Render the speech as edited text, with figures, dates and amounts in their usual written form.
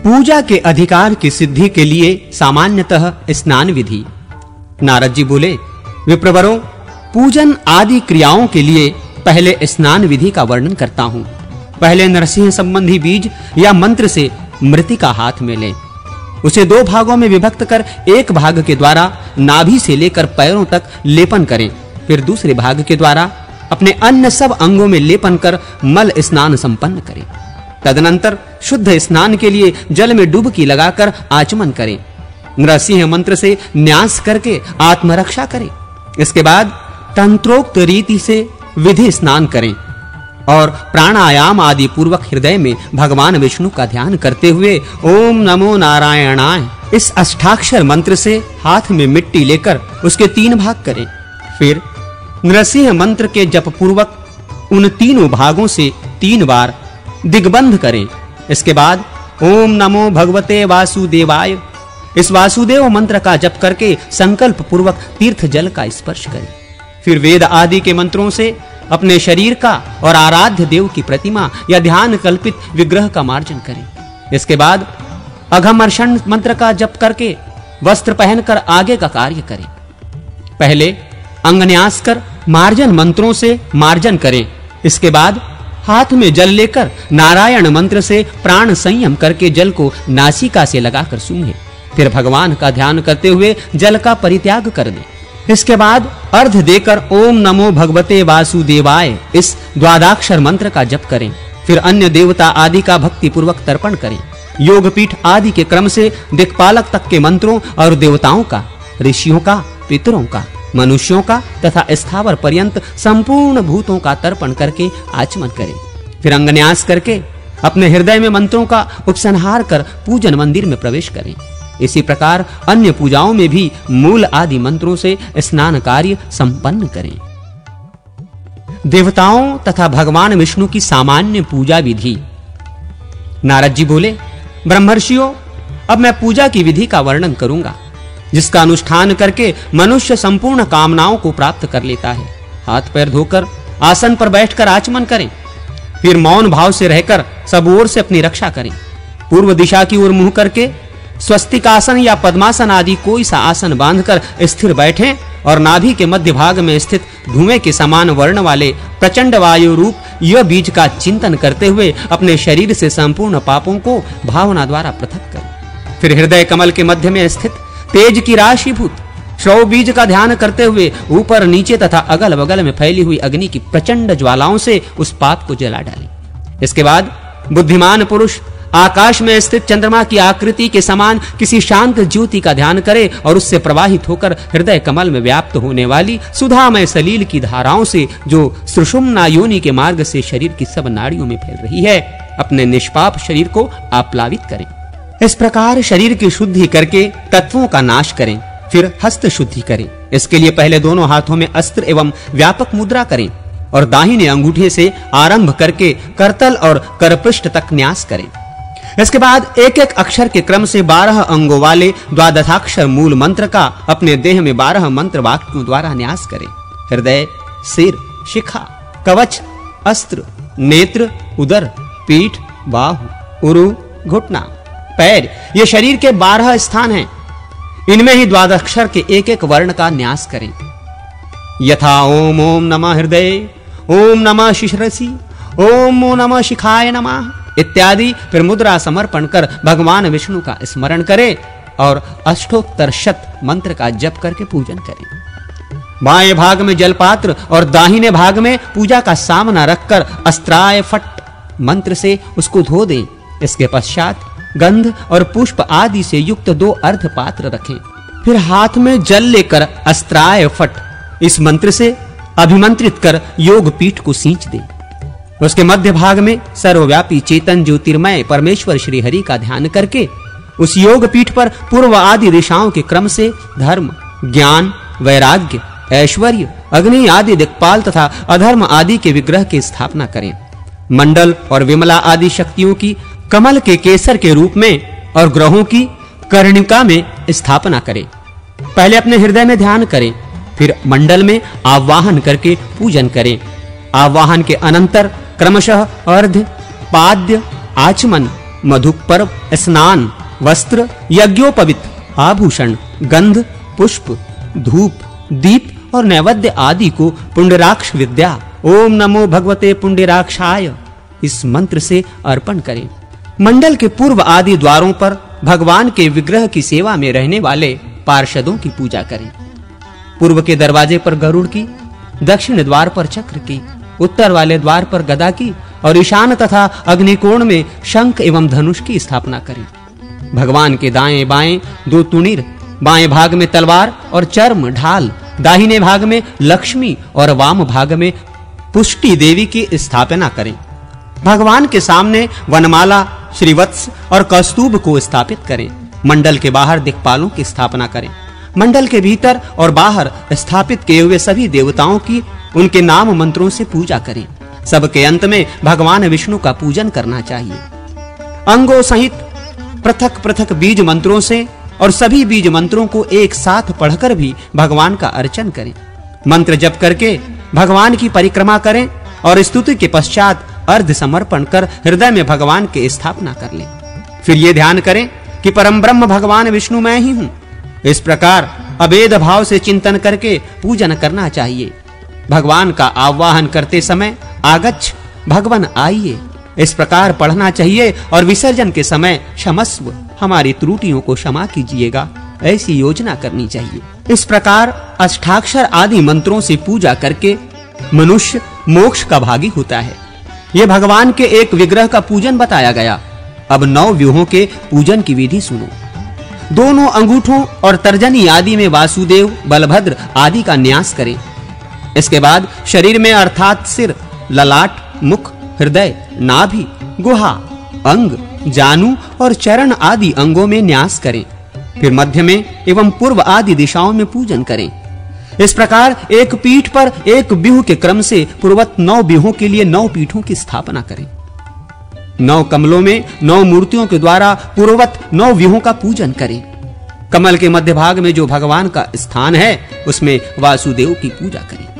पूजा के अधिकार की सिद्धि के लिए सामान्यतः स्नान विधि। नारद जी बोले, विप्रवरों, पूजन आदि क्रियाओं के लिए पहले स्नान विधि का वर्णन करता हूं। पहले नरसिंह संबंधी बीज या मंत्र से मृतिका हाथ में लें। उसे दो भागों में विभक्त कर एक भाग के द्वारा नाभि से लेकर पैरों तक लेपन करें। फिर दूसरे भाग के द्वारा अपने अन्य सब अंगों में लेपन कर मल स्नान संपन्न करें। तदनंतर शुद्ध स्नान के लिए जल में डुबकी लगाकर आचमन करें। नरसिंह मंत्र से न्यास करके आत्मरक्षा करें। इसके बाद तंत्रोक्त रीति से विधि स्नान करें और प्राणायाम आदि पूर्वक हृदय में भगवान विष्णु का ध्यान करते हुए ओम नमो नारायणाय इस अष्टाक्षर मंत्र से हाथ में मिट्टी लेकर उसके 3 भाग करें। फिर नरसिंह मंत्र के जप पूर्वक उन तीनों भागों से 3 बार दिग्बंध करें। इसके बाद ओम नमो भगवते वासुदेवाय इस वासुदेव मंत्र का जप करके संकल्प पूर्वक तीर्थ जल का स्पर्श करें। फिर वेद आदि के मंत्रों से अपने शरीर का और आराध्य देव की प्रतिमा या ध्यान कल्पित विग्रह का मार्जन करें। इसके बाद अघमर्षण मंत्र का जप करके वस्त्र पहनकर आगे का कार्य करें। पहले अंगन्यास कर मार्जन मंत्रों से मार्जन करें। इसके बाद हाथ में जल लेकर नारायण मंत्र से प्राण संयम करके जल को नासिका से लगाकर सूंघें। फिर भगवान का ध्यान करते हुए जल का परित्याग कर दें। इसके बाद अर्घ देकर ओम नमो भगवते वासुदेवाय इस द्वादशाक्षर मंत्र का जप करें। फिर अन्य देवता आदि का भक्ति पूर्वक तर्पण करें। योगपीठ आदि के क्रम से दिक्पालक तक के मंत्रों और देवताओं का, ऋषियों का, पितरों का, मनुष्यों का तथा स्थावर पर्यंत संपूर्ण भूतों का तर्पण करके आचमन करें। फिर अंगन्यास करके अपने हृदय में मंत्रों का उपसंहार कर पूजन मंदिर में प्रवेश करें। इसी प्रकार अन्य पूजाओं में भी मूल आदि मंत्रों से स्नान कार्य संपन्न करें। देवताओं तथा भगवान विष्णु की सामान्य पूजा विधि। नारद जी बोले, ब्रह्मर्षियों, अब मैं पूजा की विधि का वर्णन करूंगा, जिसका अनुष्ठान करके मनुष्य संपूर्ण कामनाओं को प्राप्त कर लेता है। हाथ पैर धोकर आसन पर बैठकर आचमन करें। फिर मौन भाव से रहकर सब ओर से अपनी रक्षा करें। पूर्व दिशा की ओर मुंह करके स्वस्तिक आसन या पद्मासन आदि कोई सा आसन बांधकर स्थिर बैठें और नाभि के मध्य भाग में स्थित धुएं के समान वर्ण वाले प्रचंड वायु रूप यह बीज का चिंतन करते हुए अपने शरीर से संपूर्ण पापों को भावना द्वारा पृथक करें। फिर हृदय कमल के मध्य में स्थित तेज की राशिभूत श्रव बीज का ध्यान करते हुए ऊपर नीचे तथा अगल बगल में फैली हुई अग्नि की प्रचंड ज्वालाओं से उस पाप को जला डालें। इसके बाद बुद्धिमान पुरुष आकाश में स्थित चंद्रमा की आकृति के समान किसी शांत ज्योति का ध्यान करे और उससे प्रवाहित होकर हृदय कमल में व्याप्त होने वाली सुधामय सलील की धाराओं से जो सुषुम्ना योनि के मार्ग से शरीर की सब नाड़ियों में फैल रही है, अपने निष्पाप शरीर को आप्लावित करें। इस प्रकार शरीर की शुद्धि करके तत्वों का नाश करें। फिर हस्त शुद्धि करें। इसके लिए पहले दोनों हाथों में अस्त्र एवं व्यापक मुद्रा करें और दाहिने अंगूठे से आरंभ करके करतल और करपृष्ठ तक न्यास करें। इसके बाद एक एक अक्षर के क्रम से 12 अंगों वाले द्वादशाक्षर मूल मंत्र का अपने देह में 12 मंत्र वाक्यों द्वारा न्यास करें। हृदय, सिर, शिखा, कवच, अस्त्र, नेत्र, उदर, पीठ, बाहु, उरु, घुटना, पैर, ये शरीर के 12 स्थान हैं। इनमें ही द्वादशाक्षर के एक एक वर्ण का न्यास करें। यथा ओम ओम नमः हृदय, ओम नमः शिश्रसि, ओम नमः शिखाय नमः इत्यादि। फिर मुद्रा समर्पण कर भगवान विष्णु का स्मरण करें और अष्टोत्तर शत मंत्र का जप करके पूजन करें। बाएं भाग में जलपात्र और दाहिने भाग में पूजा का सामना रखकर अस्त्राय फट मंत्र से उसको धो दें। इसके पश्चात गंध और पुष्प आदि से युक्त 2 अर्ध पात्र रखें। फिर हाथ में जल लेकर अस्त्राय फट इस मंत्र से अभिमंत्रित कर योग पीठ को सींच दें। उसके मध्य भाग में सर्वव्यापी चेतन ज्योतिर्मय परमेश्वर श्री हरि का ध्यान करके उस योग पीठ पर पूर्व आदि दिशाओं के क्रम से धर्म, ज्ञान, वैराग्य, ऐश्वर्य, अग्नि आदि दिक्पाल तथा अधर्म आदि के विग्रह की स्थापना करें। मंडल और विमला आदि शक्तियों की कमल के केसर के रूप में और ग्रहों की कर्णिका में स्थापना करें। पहले अपने हृदय में ध्यान करें, फिर मंडल में आवाहन करके पूजन करें। आवाहन के अनंतर क्रमशः अर्ध, पाद्य, आचमन, मधुपर्व, स्नान, वस्त्र, यज्ञोपवीत, आभूषण, गंध, पुष्प, धूप, दीप और नैवेद्य आदि को पुंडराक्ष विद्या ओम नमो भगवते पुंडराक्षाय इस मंत्र से अर्पण करें। मंडल के पूर्व आदि द्वारों पर भगवान के विग्रह की सेवा में रहने वाले पार्षदों की पूजा करें। पूर्व के दरवाजे पर गरुड़ की, दक्षिण द्वार पर चक्र की, उत्तर वाले द्वार पर गदा की और ईशान तथा अग्निकोण में शंख एवं धनुष की स्थापना करें। भगवान के दाएं बाएं दो तुणीर, बाएं भाग में तलवार और चर्म ढाल, दाहिने भाग में लक्ष्मी और वाम भाग में पुष्टि देवी की स्थापना करें। भगवान के सामने वनमाला, श्रीवत्स और कस्तूभ को स्थापित करें। मंडल के बाहर दिक्पालों की स्थापना करें। मंडल के भीतर और बाहर स्थापित किए हुए सभी देवताओं की उनके नाम मंत्रों से पूजा करें। सबके अंत में भगवान विष्णु का पूजन करना चाहिए। अंगों सहित पृथक-पृथक बीज मंत्रों से और सभी बीज मंत्रों को एक साथ पढ़कर भी भगवान का अर्चन करें। मंत्र जप करके भगवान की परिक्रमा करें और स्तुति के पश्चात अर्ध समर्पण कर हृदय में भगवान की स्थापना कर लें। फिर ये ध्यान करें कि परम ब्रह्म भगवान विष्णु मैं ही हूं। इस प्रकार अभेद भाव से चिंतन करके पूजन करना चाहिए। भगवान का आवाहन करते समय आगच्छ भगवान आइए इस प्रकार पढ़ना चाहिए और विसर्जन के समय क्षमस्व हमारी त्रुटियों को क्षमा कीजिएगा ऐसी योजना करनी चाहिए। इस प्रकार अष्टाक्षर आदि मंत्रों से पूजा करके मनुष्य मोक्ष का भागी होता है। यह भगवान के एक विग्रह का पूजन बताया गया। अब 9 व्यूहों के पूजन की विधि सुनो। दोनों अंगूठों और तर्जनी आदि में वासुदेव, बलभद्र आदि का न्यास करें। इसके बाद शरीर में अर्थात सिर, ललाट, मुख, हृदय, नाभि, गुहा, अंग, जानु और चरण आदि अंगों में न्यास करें। फिर मध्य में एवं पूर्व आदि दिशाओं में पूजन करें। इस प्रकार एक पीठ पर एक व्यूह के क्रम से पूर्वत 9 व्यूहों के लिए 9 पीठों की स्थापना करें। 9 कमलों में 9 मूर्तियों के द्वारा पूर्ववत 9 व्यूहों का पूजन करें। कमल के मध्य भाग में जो भगवान का स्थान है उसमें वासुदेव की पूजा करें।